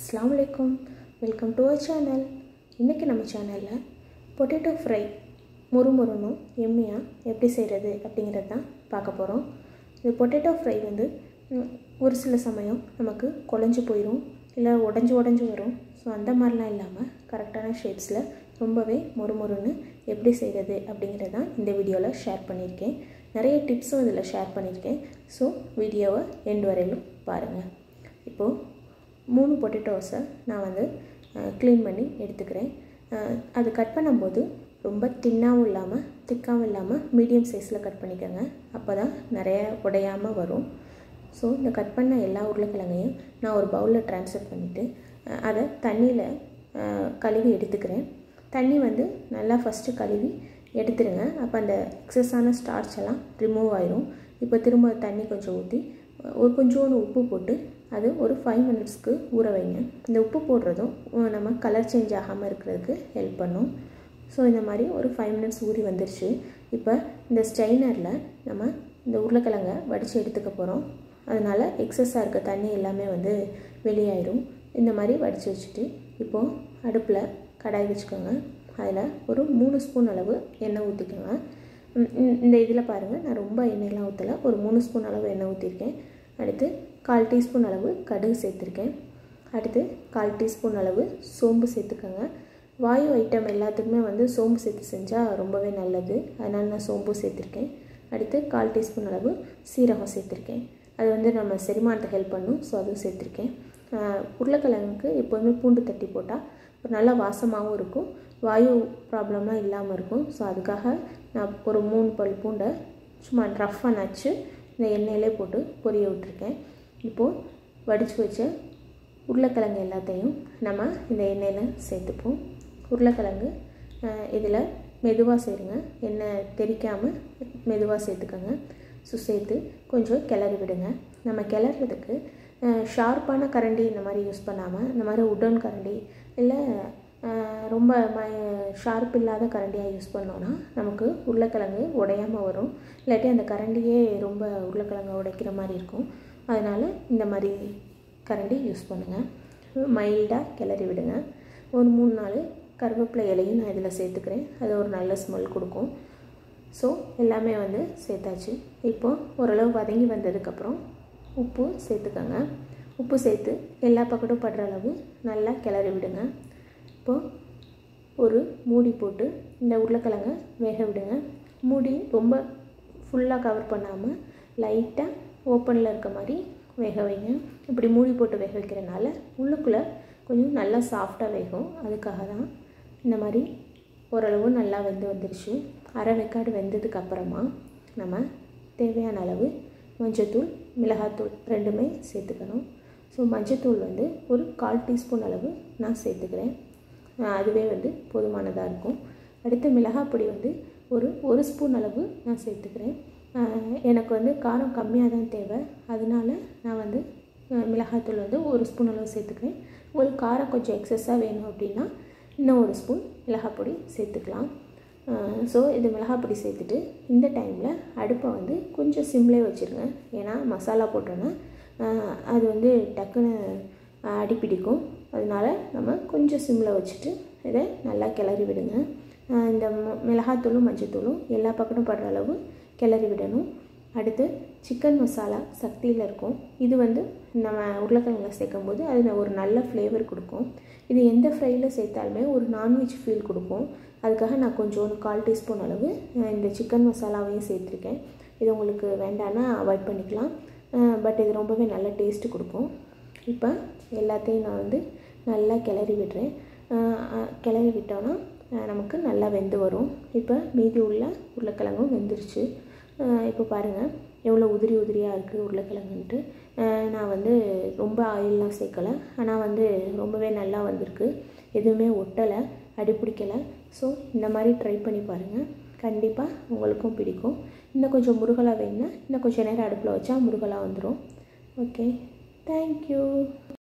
अस्सलाम वालेकुम welcome to our channel. இன்றைக்கி நம்ம சேனலில் பொட்டேட்டோ ஃப்ரை முறுமுறுன்னு எம்மியாக எப்படி செய்கிறது அப்படிங்கிறது தான் பார்க்க போகிறோம். இது பொட்டேட்டோ ஃப்ரை வந்து ஒரு சில சமயம் நமக்கு குழஞ்சி போயிடும், இல்லை உடஞ்சி வரும். ஸோ அந்த மாதிரிலாம் இல்லாமல் கரெக்டான ஷேப்ஸில் ரொம்பவே முறுமுறுன்னு எப்படி செய்கிறது அப்படிங்கிறது தான் இந்த வீடியோவில் ஷேர் பண்ணியிருக்கேன். நிறைய டிப்ஸும் இதில் ஷேர் பண்ணியிருக்கேன். ஸோ வீடியோவை எண்ட் வரையிலும் பாருங்கள். இப்போது 3 பொட்டேட்டோஸை நான் வந்து க்ளீன் பண்ணி எடுத்துக்கிறேன். அது கட் பண்ணும்போது ரொம்ப தின்னாகவும் இல்லாமல் திக்காகவும் இல்லாமல் மீடியம் சைஸில் கட் பண்ணிக்கோங்க. அப்போ தான் நிறைய உடையாமல் வரும். ஸோ இந்த கட் பண்ண எல்லா உருளைக்கிழங்கையும் நான் ஒரு பவுலில் ட்ரான்ஸ்ஃபர் பண்ணிவிட்டு அதை தண்ணியில் கழுவி எடுத்துக்கிறேன். தண்ணி வந்து நல்லா ஃபஸ்ட்டு கழுவி எடுத்துருங்க. அப்போ அந்த எக்ஸஸான ஸ்டார்ச் எல்லாம் ரிமூவ் ஆயிரும். இப்போ திரும்ப தண்ணி கொஞ்சம் ஊற்றி ஒரு கொஞ்சோண்டு உப்பு போட்டு அது ஒரு 5 மினிட்ஸ்க்கு ஊற வைங்க. இந்த உப்பு போடுறதும் நம்ம கலர் சேஞ்ச் ஆகாமல் இருக்கிறதுக்கு ஹெல்ப் பண்ணும். ஸோ இந்த மாதிரி ஒரு 5 மினிட்ஸ் ஊறி வந்துருச்சு. இப்போ இந்த ஸ்ட்ரெயினரில் நம்ம இந்த உருளைக்கிழங்கை வடித்து எடுத்துக்க போகிறோம். அதனால் எக்ஸஸாக இருக்க தண்ணி எல்லாமே வந்து வெளியாயிரும். இந்த மாதிரி வடித்து வச்சுட்டு இப்போது அடுப்பில் கடாய் வச்சுக்கோங்க. அதில் ஒரு 3 ஸ்பூன் அளவு எண்ணெய் ஊற்றிக்கோங்க. இந்த இதில் பாருங்கள், நான் ரொம்ப எண்ணெயெலாம் ஊற்றலை, ஒரு 3 ஸ்பூன் அளவு எண்ணெய் ஊற்றிருக்கேன். அடுத்து 1/4 டீஸ்பூன் அளவு கடுகு சேர்த்துருக்கேன். அடுத்து 1/4 டீஸ்பூன் அளவு சோம்பு சேர்த்துக்கோங்க. வாயு ஐட்டம் எல்லாத்துக்குமே வந்து சோம்பு சேர்த்து செஞ்சால் ரொம்பவே நல்லது. அதனால் நான் சோம்பு சேர்த்துருக்கேன். அடுத்து 1/4 டீஸ்பூன் அளவு சீரகம் சேர்த்துருக்கேன். அது வந்து நம்ம செரிமானத்தை ஹெல்ப் பண்ணும். ஸோ அதுவும் சேர்த்துருக்கேன். உருளைக்கிழங்குக்கு எப்போதுமே பூண்டு தட்டி போட்டால் ஒரு நல்ல வாசமாகவும் இருக்கும், வாயு ப்ராப்ளம்லாம் இல்லாமல் இருக்கும். ஸோ அதுக்காக நான் ஒரு 3 பல் பூண்டை சும்மா ரஃப்பாக நச்சு இந்த எண்ணெயிலே போட்டு பொரிய விட்டுருக்கேன். இப்போது வடித்து வச்ச உருளைக்கிழங்கு எல்லாத்தையும் நம்ம இந்த எண்ணெயில் சேர்த்துப்போம். உருளைக்கிழங்கு இதில் மெதுவாக சேருங்க, எண்ணெய் தெரிக்காமல் மெதுவாக சேர்த்துக்கோங்க. ஸோ சேர்த்து கொஞ்சம் கிளறி விடுங்க. நம்ம கிளறதுக்கு ஷார்ப்பான கரண்டி இந்த மாதிரி யூஸ் பண்ணாமல் இந்த மாதிரி உடன் கரண்டி இல்லை ரொம்ப ஷார்ப் இல்லாத கரண்டியாக யூஸ் பண்ணோன்னா நமக்கு உருளைக்கிழங்கு உடையாமல் வரும். இல்லாட்டி அந்த கரண்டியே ரொம்ப உருளைக்கிழங்கு உடைக்கிற மாதிரி இருக்கும். அதனால் இந்த மாதிரி கரண்டி யூஸ் பண்ணுங்கள். மைல்டாக கிளறி விடுங்க. ஒரு 3-4 கருவேப்பிலை இலையும் நான் இதில் சேர்த்துக்கிறேன். அது ஒரு நல்ல ஸ்மெல் கொடுக்கும். ஸோ எல்லாமே வந்து சேர்த்தாச்சு. இப்போது ஓரளவு வதங்கி வந்ததுக்கப்புறம் உப்பு சேர்த்துக்கோங்க. உப்பு சேர்த்து எல்லா பக்கட்டும் படுற அளவு நல்லா கிளறி விடுங்க. இப்போது ஒரு மூடி போட்டு இந்த உருளைக்கிழங்கை வேக விடுங்க. மூடி ரொம்ப ஃபுல்லாக கவர் பண்ணாமல் லைட்டாக ஓப்பனில் இருக்க மாதிரி வேக வைங்க. இப்படி மூடி போட்டு வேக வைக்கிறனால உள்ளுக்குள்ளே கொஞ்சம் நல்லா சாஃப்டாக வேகும். அதுக்காக தான் இந்த மாதிரி ஓரளவு நல்லா வெந்து வந்துருச்சு. அரை வெக்காடு வெந்ததுக்கப்புறமா நம்ம தேவையான அளவு மஞ்சத்தூள், மிளகாத்தூள் ரெண்டுமே சேர்த்துக்கணும். ஸோ மஞ்சத்தூள் வந்து ஒரு 1/4 டீஸ்பூன் அளவு நான் சேர்த்துக்கிறேன். அதுவே வந்து போதுமானதாக இருக்கும். அடுத்து மிளகாய் பொடி வந்து ஒரு ஸ்பூன் அளவு நான் சேர்த்துக்கிறேன். எனக்கு வந்து காரம் கம்மியாக தான் தேவை. அதனால நான் வந்து மிளகாய்த்தூள் வந்து 1 ஸ்பூன் அளவு சேர்த்துக்கிறேன். உங்களுக்கு காரம் கொஞ்சம் எக்ஸஸாக வேணும் அப்படின்னா இன்னும் 1 ஸ்பூன் மிளகாய் பொடி சேர்த்துக்கலாம். ஸோ இது மிளகாய் பொடி சேர்த்துட்டு இந்த டைமில் அடுப்பை வந்து கொஞ்சம் சிம்லே வச்சுருங்க. ஏன்னா மசாலா போட்டோன்னா அது வந்து டக்குன்னு அடிப்பிடிக்கும். அதனால் நம்ம கொஞ்சம் சிம்மில் வச்சுட்டு இதை நல்லா கிளறி விடுங்க. இந்த மிளகாத்தூளும் மஞ்சத்தூளும் எல்லா பக்கமும் படுற அளவு கிளறி விடணும். அடுத்து சிக்கன் மசாலா சக்தியில் இருக்கும். இது வந்து நம்ம உருளைக்கிழங்குல சேர்க்கும் போது அது ஒரு நல்ல ஃப்ளேவர் கொடுக்கும். இது எந்த ஃப்ரையில் சேர்த்தாலுமே ஒரு நான்வெஜ் ஃபீல் கொடுக்கும். அதுக்காக நான் கொஞ்சம் 1/4 டீஸ்பூன் அளவு இந்த சிக்கன் மசாலாவையும் சேர்த்துருக்கேன். இது உங்களுக்கு வேண்டான்னா அவாய்ட் பண்ணிக்கலாம். பட் இது ரொம்பவே நல்ல டேஸ்ட்டு கொடுக்கும். இப்போ எல்லாத்தையும் நான் வந்து நல்லா கிளறி விடுறேன். கிளறி விட்டோன்னா நமக்கு நல்லா வெந்து வரும். இப்போ மீதி உள்ள உருளைக்கிழங்கும் வெந்துருச்சு. இப்போ பாருங்கள் எவ்வளோ உதிரியாக இருக்குது உருளைக்கிழங்குன்ட்டு. நான் வந்து ரொம்ப ஆயிலெலாம் சேர்க்கலை, ஆனால் வந்து ரொம்பவே நல்லா வந்திருக்கு. எதுவுமே ஒட்டலை, அடிப்பிடிக்கலை. ஸோ இந்த மாதிரி ட்ரை பண்ணி பாருங்கள், கண்டிப்பாக உங்களுக்கும் பிடிக்கும். இன்னும் கொஞ்சம் முருகலாக வேணுன்னா இன்னும் கொஞ்சம் நேரம் அடுப்பில் வச்சா முருகலாக வந்துடும். Okay, thank you.